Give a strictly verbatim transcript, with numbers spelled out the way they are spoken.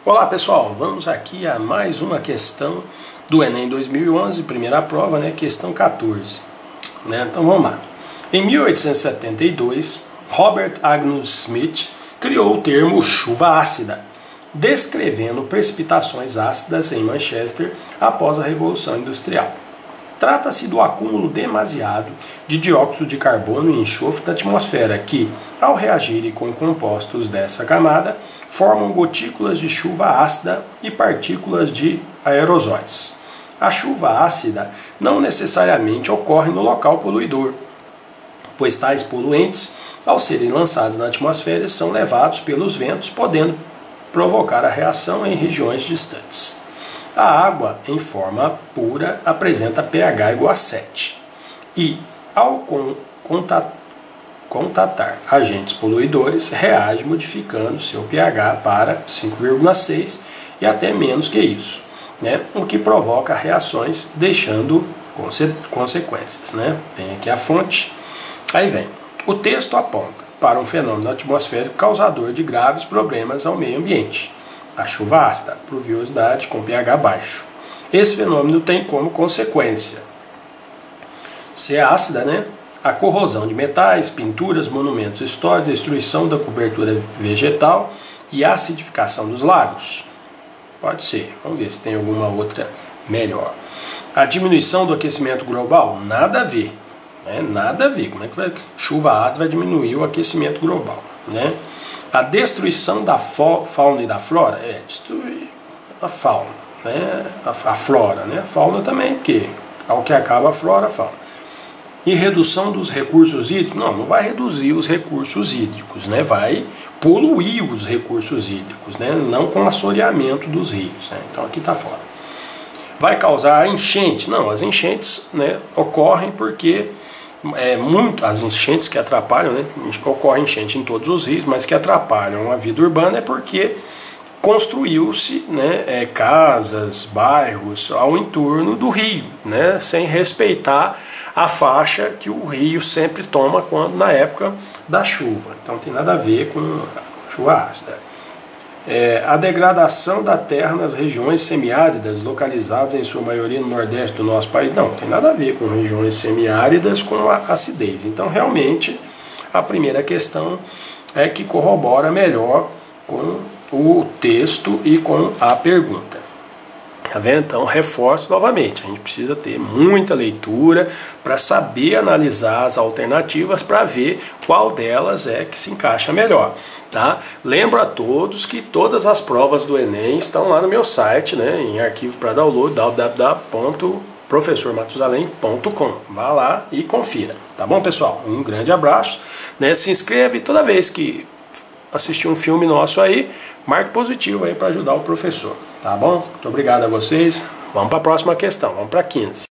Olá pessoal, vamos aqui a mais uma questão do Enem dois mil e onze, primeira prova, né, questão quatorze. Né? Então vamos lá. Em mil oitocentos e setenta e dois, Robert Agnus Smith criou o termo chuva ácida, descrevendo precipitações ácidas em Manchester após a Revolução Industrial. Trata-se do acúmulo demasiado de dióxido de carbono e enxofre da atmosfera que, ao reagirem com compostos dessa camada, formam gotículas de chuva ácida e partículas de aerosóis. A chuva ácida não necessariamente ocorre no local poluidor, pois tais poluentes, ao serem lançados na atmosfera, são levados pelos ventos, podendo provocar a reação em regiões distantes. A água, em forma pura, apresenta pH igual a sete e, ao contatar agentes poluidores, reage modificando seu pH para cinco vírgula seis e até menos que isso, né? O que provoca reações deixando conse consequências. Né? Vem aqui a fonte, aí vem. O texto aponta para um fenômeno atmosférico causador de graves problemas ao meio ambiente. A chuva ácida, pluviosidade com pH baixo. Esse fenômeno tem como consequência ser ácida, né? A corrosão de metais, pinturas, monumentos históricos, destruição da cobertura vegetal e a acidificação dos lagos. Pode ser. Vamos ver se tem alguma outra melhor. A diminuição do aquecimento global? Nada a ver. Né? Nada a ver. Como é que vai? Chuva ácida vai diminuir o aquecimento global, né? A destruição da fauna e da flora é destruir a fauna, né? a, a flora, né? A fauna também, porque ao que acaba a flora, a fauna. E redução dos recursos hídricos? Não, não vai reduzir os recursos hídricos, né? Vai poluir os recursos hídricos, né? Não com assoreamento dos rios, né? Então aqui está fora. Vai causar enchente? Não, as enchentes, né, ocorrem porque É, muito, as enchentes que atrapalham, né, ocorre enchente em todos os rios, mas que atrapalham a vida urbana é porque construiu-se, né, é, casas, bairros ao entorno do rio, né, sem respeitar a faixa que o rio sempre toma quando na época da chuva. Então não tem nada a ver com chuva ácida. É, a degradação da terra nas regiões semiáridas, localizadas em sua maioria no nordeste do nosso país, não, tem nada a ver com regiões semiáridas com a acidez. Então, realmente, a primeira questão é que corrobora melhor com o texto e com a pergunta. Tá vendo? Então, reforço novamente, a gente precisa ter muita leitura para saber analisar as alternativas para ver qual delas é que se encaixa melhor. Tá? Lembro a todos que todas as provas do Enem estão lá no meu site, né, em arquivo para download, w w w ponto professor matusalem ponto com. Vá lá e confira. Tá bom, pessoal? Um grande abraço. Né? Se inscreve e toda vez que assistir um filme nosso aí, marque positivo aí para ajudar o professor. Tá bom? Muito obrigado a vocês. Vamos para a próxima questão. Vamos para quinze.